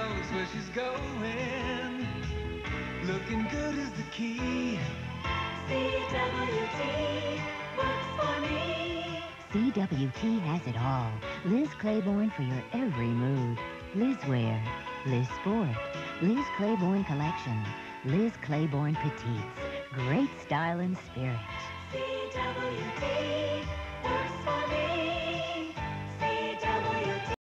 knows where she's going. Looking good is the key. CWT works for me. CWT has it all. Liz Claiborne for your every mood. Liz Wear, Liz Sport, Liz Claiborne Collection, Liz Claiborne Petites. Great style and spirit. CWT works for me.